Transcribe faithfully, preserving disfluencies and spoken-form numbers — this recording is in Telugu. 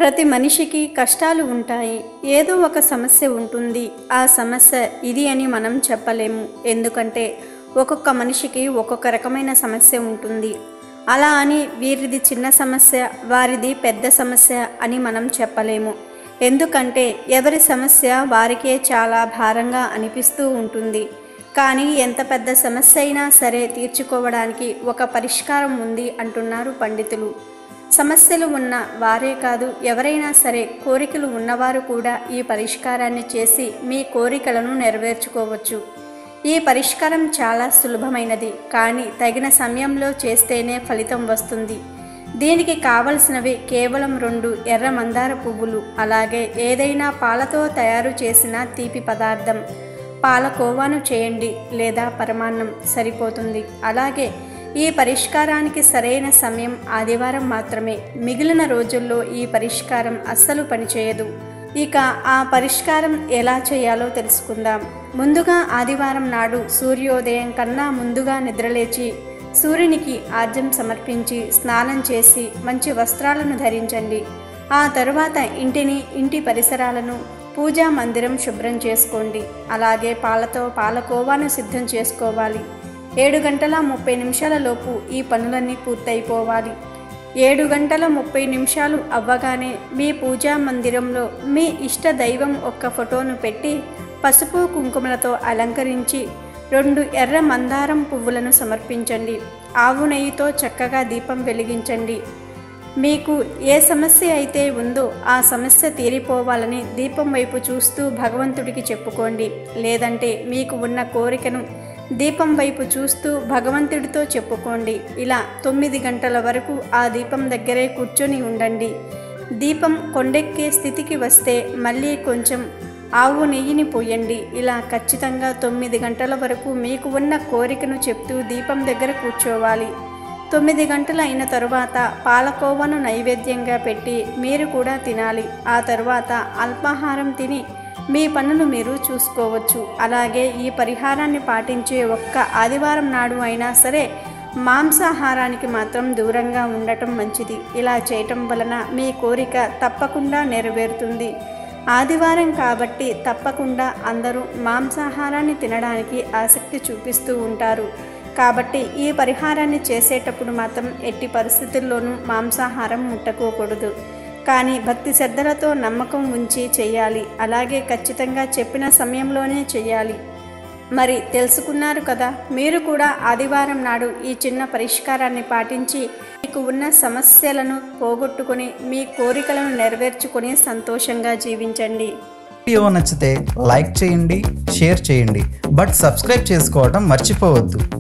ప్రతి మనిషికి కష్టాలు ఉంటాయి. ఏదో ఒక సమస్య ఉంటుంది. ఆ సమస్య ఇది అని మనం చెప్పలేము. ఎందుకంటే ఒక్కొక్క మనిషికి ఒక్కొక్క రకమైన సమస్య ఉంటుంది. అలా అని వీరిది చిన్న సమస్య, వారిది పెద్ద సమస్య అని మనం చెప్పలేము. ఎందుకంటే ఎవరి సమస్య వారికే చాలా భారంగా అనిపిస్తూ ఉంటుంది. కానీ ఎంత పెద్ద సమస్య అయినా సరే తీర్చుకోవడానికి ఒక పరిష్కారం ఉంది అంటున్నారు పండితులు. సమస్యలు ఉన్న వారే కాదు, ఎవరైనా సరే కోరికలు ఉన్నవారు కూడా ఈ పరిష్కారాన్ని చేసి మీ కోరికలను నెరవేర్చుకోవచ్చు. ఈ పరిష్కారం చాలా సులభమైనది, కానీ తగిన సమయంలో చేస్తేనే ఫలితం వస్తుంది. దీనికి కావలసినవి కేవలం రెండు ఎర్ర మందార పువ్వులు, అలాగే ఏదైనా పాలతో తయారు చేసిన తీపి పదార్థం. పాలకోవాను చేయండి లేదా పరమాన్నం సరిపోతుంది. అలాగే ఈ పరిష్కారానికి సరైన సమయం ఆదివారం మాత్రమే. మిగిలిన రోజుల్లో ఈ పరిష్కారం అస్సలు పనిచేయదు. ఇక ఆ పరిష్కారం ఎలా చేయాలో తెలుసుకుందాం. ముందుగా ఆదివారం నాడు సూర్యోదయం కన్నా ముందుగా నిద్రలేచి సూర్యునికి ఆర్ఘ్యం సమర్పించి స్నానం చేసి మంచి వస్త్రాలను ధరించండి. ఆ తరువాత ఇంటిని, ఇంటి పరిసరాలను, పూజా మందిరం శుభ్రం చేసుకోండి. అలాగే పాలతో పాలకోవాను సిద్ధం చేసుకోవాలి. ఏడు గంటల ముప్పై నిమిషాల లోపు ఈ పనులన్నీ పూర్తయిపోవాలి. ఏడు గంటల ముప్పై నిమిషాలు అవ్వగానే మీ పూజా మందిరంలో మీ ఇష్ట దైవం ఒక్క ఫోటోను పెట్టి పసుపు కుంకుమలతో అలంకరించి రెండు ఎర్ర మందారం పువ్వులను సమర్పించండి. ఆవు నెయ్యితో చక్కగా దీపం వెలిగించండి. మీకు ఏ సమస్య అయితే ఉందో ఆ సమస్య తీరిపోవాలని దీపం వైపు చూస్తూ భగవంతుడికి చెప్పుకోండి. లేదంటే మీకు ఉన్న కోరికను దీపం వైపు చూస్తూ భగవంతుడితో చెప్పుకోండి. ఇలా తొమ్మిది గంటల వరకు ఆ దీపం దగ్గరే కూర్చొని ఉండండి. దీపం కొండెక్కే స్థితికి వస్తే మళ్ళీ కొంచెం ఆవు నెయ్యిని పోయండి. ఇలా ఖచ్చితంగా తొమ్మిది గంటల వరకు మీకు ఉన్న కోరికను చెప్తూ దీపం దగ్గర కూర్చోవాలి. తొమ్మిది గంటలు అయిన తరువాత పాలకోవను నైవేద్యంగా పెట్టి మీరు కూడా తినాలి. ఆ తరువాత అల్పాహారం తిని మీ పనులు మీరు చూసుకోవచ్చు. అలాగే ఈ పరిహారాన్ని పాటించే ఒక్క ఆదివారం నాడు అయినా సరే మాంసాహారానికి మాత్రం దూరంగా ఉండటం మంచిది. ఇలా చేయటం వలన మీ కోరిక తప్పకుండా నెరవేరుతుంది. ఆదివారం కాబట్టి తప్పకుండా అందరూ మాంసాహారాన్ని తినడానికి ఆసక్తి చూపిస్తూ ఉంటారు. కాబట్టి ఈ పరిహారాన్ని చేసేటప్పుడు మాత్రం ఎట్టి పరిస్థితుల్లోనూ మాంసాహారం ముట్టుకోకూడదు. కానీ భక్తి శ్రద్ధలతో నమ్మకం ఉంచి చేయాలి. అలాగే ఖచ్చితంగా చెప్పిన సమయంలోనే చేయాలి. మరి తెలుసుకున్నారు కదా. మీరు కూడా ఆదివారం నాడు ఈ చిన్న పరిష్కారాన్ని పాటించి మీకు ఉన్న సమస్యలను పోగొట్టుకొని మీ కోరికలను నెరవేర్చుకొని సంతోషంగా జీవించండి. వీడియో నచ్చితే లైక్ చేయండి, షేర్ చేయండి, బట్ సబ్స్క్రైబ్ చేసుకోవడం మర్చిపోవద్దు.